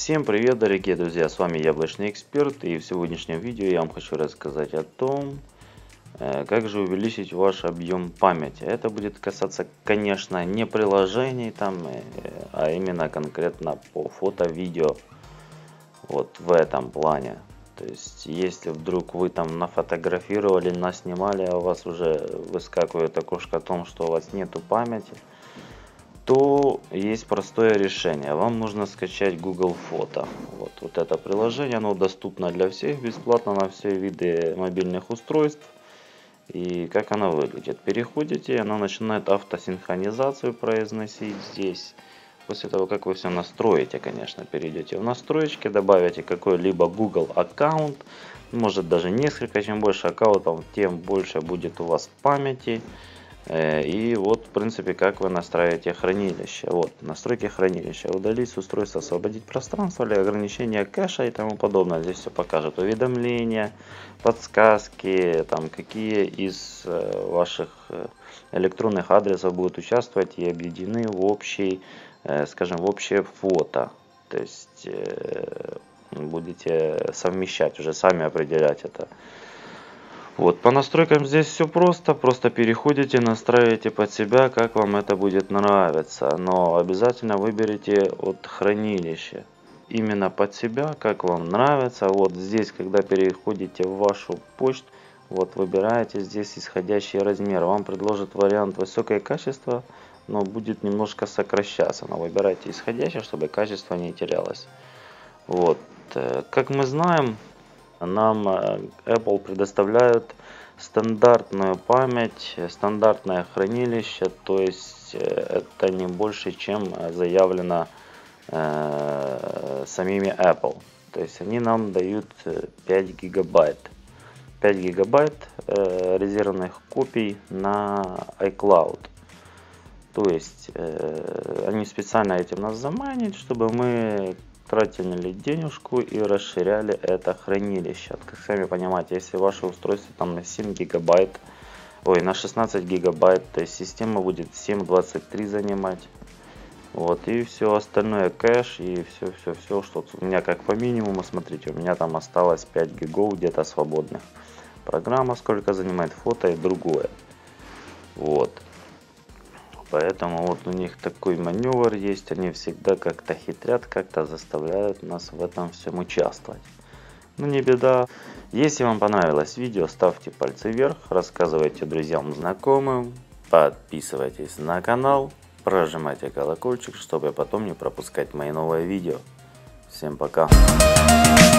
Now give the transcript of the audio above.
Всем привет, дорогие друзья, с вами Яблочный Эксперт, и в сегодняшнем видео я вам хочу рассказать о том, как же увеличить ваш объем памяти. Это будет касаться, конечно, не приложений там, а именно конкретно по фото-видео, вот в этом плане. То есть, если вдруг вы там нафотографировали, наснимали, а у вас уже выскакивает окошко о том, что у вас нету памяти, то есть простое решение. Вам нужно скачать Google Фото. Вот это приложение, оно доступно для всех, бесплатно на все виды мобильных устройств. И как оно выглядит? Переходите, оно начинает автосинхронизацию произносить здесь. После того, как вы все настроите, конечно, перейдете в настройки, добавите какой-либо Google аккаунт, может даже несколько. Чем больше аккаунтов, тем больше будет у вас памяти. И вот, в принципе, как вы настраиваете хранилище. Вот, настройки хранилища. Удалить с устройства, освободить пространство для ограничения кэша и тому подобное. Здесь все покажет уведомления, подсказки, там, какие из ваших электронных адресов будут участвовать и объединены в общий, скажем, в общее фото. То есть будете совмещать, уже сами определять это. Вот, по настройкам здесь все просто переходите, настраиваете под себя, как вам это будет нравиться, но обязательно выберите от хранилища именно под себя, как вам нравится. Вот здесь, когда переходите в вашу почту, вот выбираете здесь исходящий размер, вам предложит вариант высокое качество, но будет немножко сокращаться, но выбирайте исходящий, чтобы качество не терялось. Вот, как мы знаем, нам Apple предоставляют стандартную память, стандартное хранилище, то есть это не больше, чем заявлено самими Apple. То есть они нам дают 5 гигабайт. 5 гигабайт резервных копий на iCloud. То есть они специально этим нас заманят, чтобы мы тратили денежку и расширяли это хранилище. Как сами понимаете, если ваше устройство там на 7 гигабайт, на 16 гигабайт, то есть система будет 7,23 занимать. Вот, и все остальное кэш, и все, что у меня как по минимуму, смотрите, у меня там осталось 5 гигов где-то свободных. Программа сколько занимает, фото и другое. Вот. Поэтому вот у них такой маневр есть, они всегда как-то хитрят, как-то заставляют нас в этом всем участвовать. Ну не беда. Если вам понравилось видео, ставьте пальцы вверх, рассказывайте друзьям, знакомым, подписывайтесь на канал, прожимайте колокольчик, чтобы потом не пропускать мои новые видео. Всем пока.